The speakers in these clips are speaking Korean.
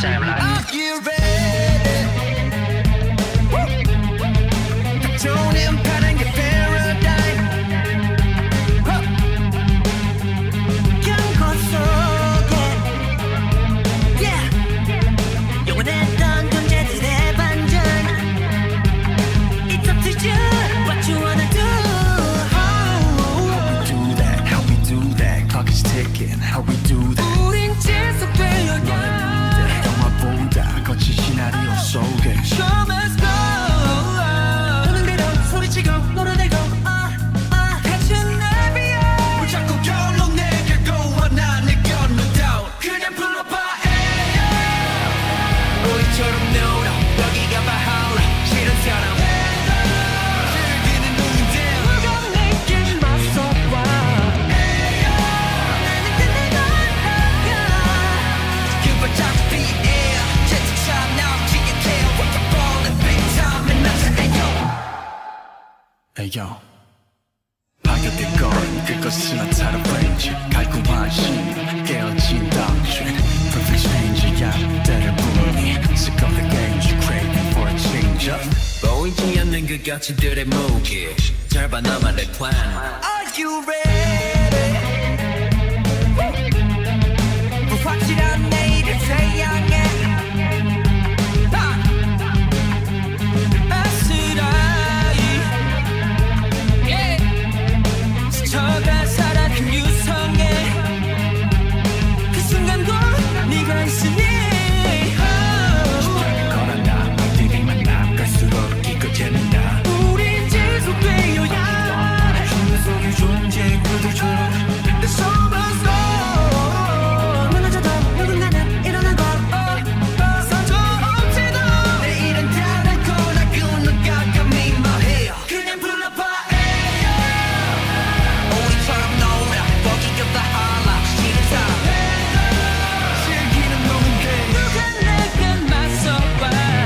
same like Are you ready? 닥쳐오는 파란게 paradigm 경고 속에 yeah 영원했던 존재들의 반전 It's up to you what you wanna do How we do that clock is ticking how we do that 우린 지속되어야 영화보다 거친 시나리오 속에 Show must go 노는 대로 소리치고 노래대고 같이 내비야 왜 자꾸 결론 내게 고와 내 건 no doubt 그냥 불러봐 우리처럼 놀아 여기가 바하라 싫은 사람 즐기는 누군데 누가 내게 맞서봐 나는 끝내고 나가 그발자국 비에 채찍차 남지게 태워 What the falling big time and that's an ayo Ayo 파격될 건 그것은 나타난 range 갈구한 심 깨어진 doctrine Perfect strange야 때를 부니 Sick of the games you craving for a change up 보이지 않는 그 가치들의 무게 잘 봐 나만의 plan Are you ready? 불확실한 내일을 태양에 아스라이 스쳐가 사라진 유성에 그 순간도 네가 있으니 걸어나 너희들이 만나 갈수록 기껏 재밌나 우린 지속되어야 주문 속의 존재 그들처럼 The show must go 무너져도 누군가는 일어나고 서져 없지도 내일은 다를 거라 그 누가 감히 말해요 그냥 불러봐 우리처럼 놀아 거기가 바하라 싫은 사람 즐기는 놈인데 누가 내게 맞서봐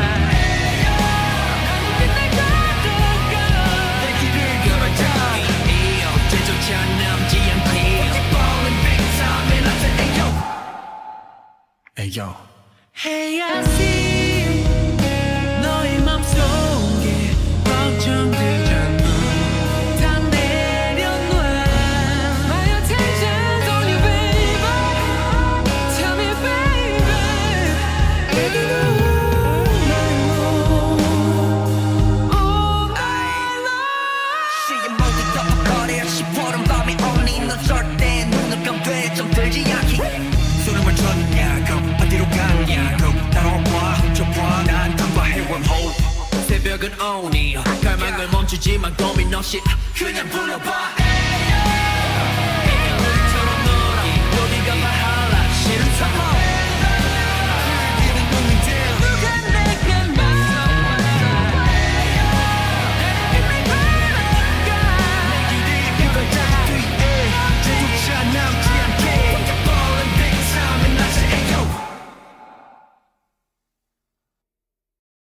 나는 끝날 거라고 내 길을 걸어줘 이어 제조차 남지 않게 Falling big time and I said ayo Ayo Hey I see 너의 맘속에 걱정들 전부 다 내려놔 My attention's on you baby Tell me baby Baby no All night long 시계 모두 덮어버려 시퍼런 밤이 오니 너 절대 눈을 감돼 좀 들지 않게 소름을 쳤냐고 어디로 갔냐고 따라와 훔쳐봐 난 간과해온 hope 새벽은 오니 갈망을 멈추지만 고민 없이 그냥 불러봐